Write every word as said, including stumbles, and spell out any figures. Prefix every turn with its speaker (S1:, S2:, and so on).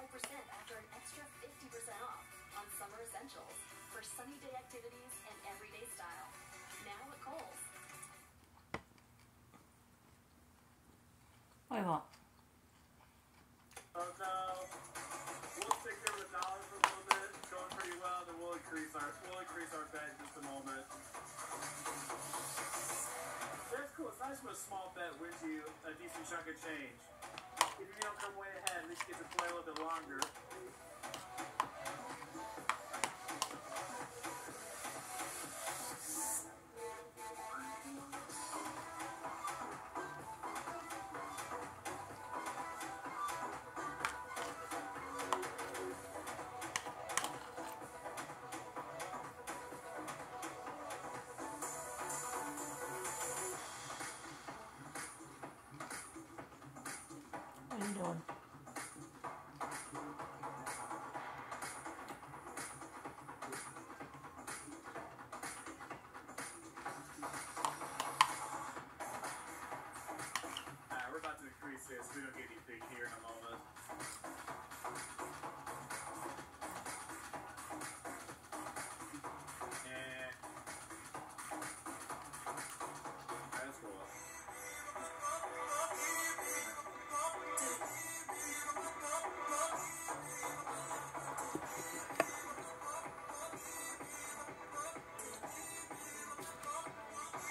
S1: percent after an extra fifty percent off on summer essentials for sunny day activities and everyday style. Now at Kohl's.
S2: What do you want?
S3: Oh no. We'll stick there with a dollar for a little bit. It's going pretty well. Then we'll increase our we'll increase our bet in just a moment. That's cool. It's nice when a small bet wins you a decent chunk of change. Even if you don't come way ahead, at least you get to play a little bit longer.